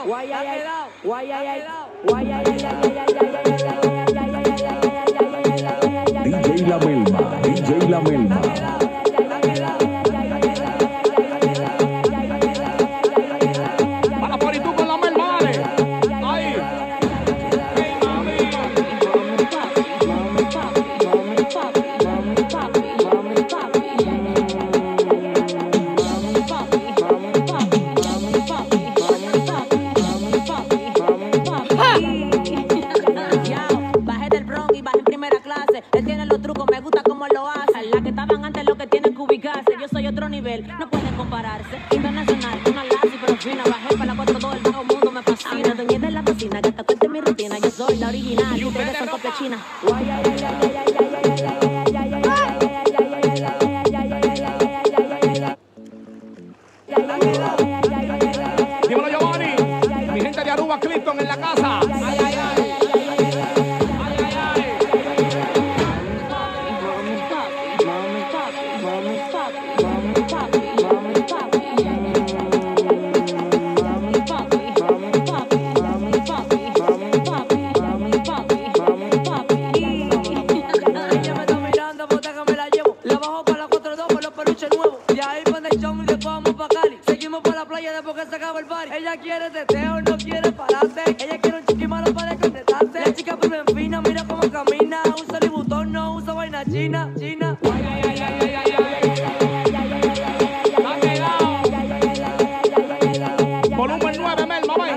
DJ La Melma, DJ La Melma. No pueden compararse. Internacional, una lazi pero fina. Bajé para la 4-2, todo el mundo me fascina. Doña de la cocina, que hasta cuente mi rutina. Yo soy la original y ustedes son copia china. Dímelo, Giovanni. Mi gente de Aruba, Clifton en la casa. Ay, ay, ay. Ella quiere teteo, no quiere pararse. Ella quiere un chiqui malo para concretarse. La chica pero en fina, mira cómo camina. Usa el botón, no usa vaina china, china. Ay, ay, ay, ay, ay, ay. Volumen 9, Melma, ven.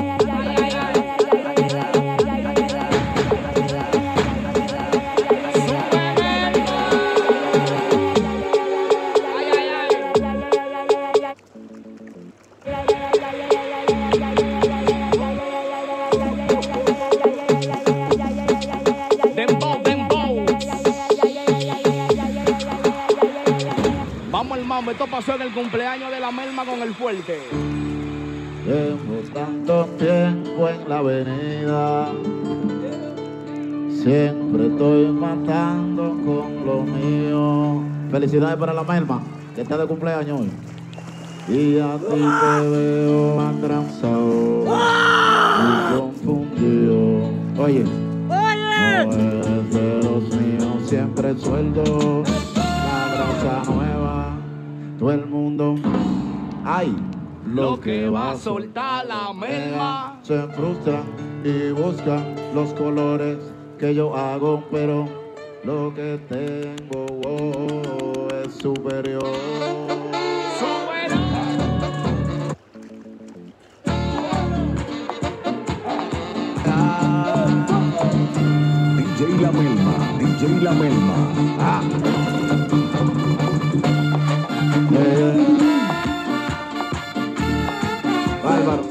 Esto pasó en el cumpleaños de la Melma con el fuerte. Llevo tanto tiempo en la avenida, siempre estoy matando con lo mío. Felicidades para la Melma, que está de cumpleaños hoy. Y a ti te veo atrasado y confundido. Oye, no eres de los míos, siempre sueldo, la grasa nueva. Todo el mundo, ay, lo que va a soltar la Melma. Se frustran y buscan los colores que yo hago, pero lo que tengo es superior. DJ La Melma, DJ La Melma. Bárbaro.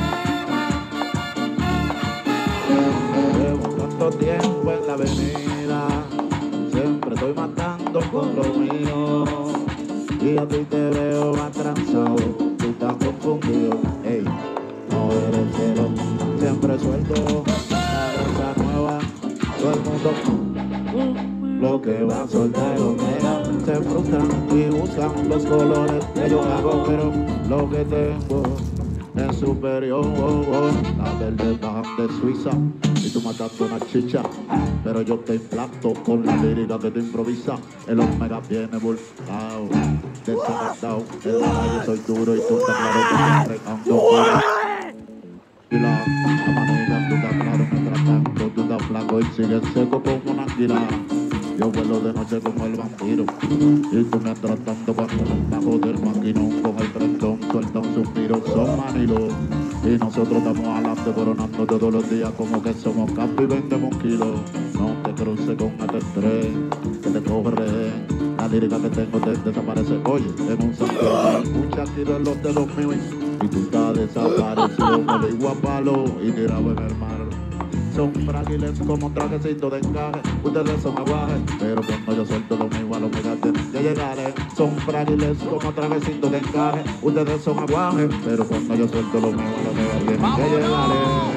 Llevo tanto tiempo en la avenida, siempre estoy matando con lo mío. Y a ti te veo más transado, tú estás confundido. Ey, no eres cero, siempre suelto, la rosa nueva, todo el mundo. Lo que va a soltar Omega, se frustran y buscan los colores que yo hago, pero lo que tengo es superior. La verde baja de Suiza y tú mataste una chicha, pero yo te implanto con la lírica que te improvisa. El Omega viene volcado, desangrado, en la calle soy duro y tú estás claro que te entregando. Y la manera tú estás claro mientras tanto, tú estás flaco y sigues seco como una anguila. Yo vuelo de noche como el vampiro y tú mientras tanto bajo del maquinón con el trentón suelta un suspiro, son manilos. Y nosotros estamos adelante coronando todos los días como que somos campo y vendemos kilos. No te cruces con este estrés que te corre, la lírica que tengo te desaparece. Oye, en un santo, mucha tiro en los dedos míos y tú estás desaparecido. Me lo digo a palo y tirado en el mar. Son frágiles como trajecitos de encaje, ustedes son aguajes, pero cuando yo suelto lo mío a lo que tienen que llegar. Son frágiles como trajecitos de encaje, ustedes son aguajes, pero cuando yo suelto lo mío a lo que tienen que llegar.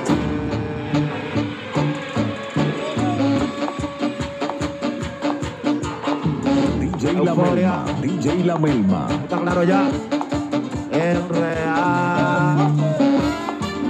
DJ La Melma, DJ La Melma. ¿Está claro ya? El real.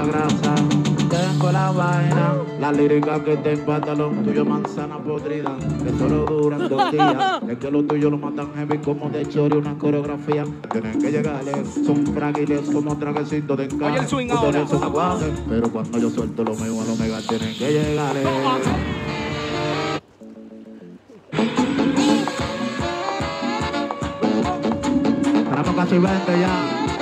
la grasa. Tengo la vaina, la lírica que te empata lo tuyo, manzana podrida, que solo duran 2 días. Es que lo tuyo lo matan heavy como de chori, una coreografía. Tienen que llegarle, son frágiles como traguecitos de encaje. Oye, el swing Ustedes ahora. son aguajes, pero cuando yo suelto lo mío a lo mega tienen que llegarle. Tenemos casi 20 ya.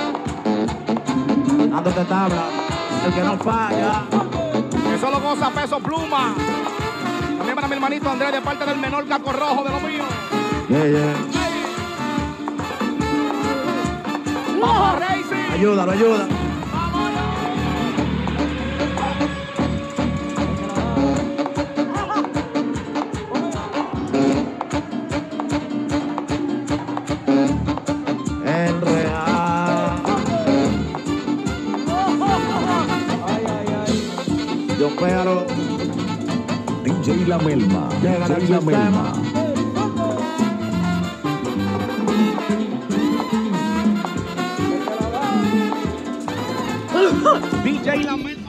Dándote tabla, el que no falla. Eso lo goza Peso Pluma. También para mi hermanito Andrés de parte del menor Caco Rojo de lo mío. Yeah, yeah. Vamos, Racing. Ayúdalo, ayuda. El real. Yo pero DJ La Melma. llega el DJ La Melma. sistema. DJ La Melma.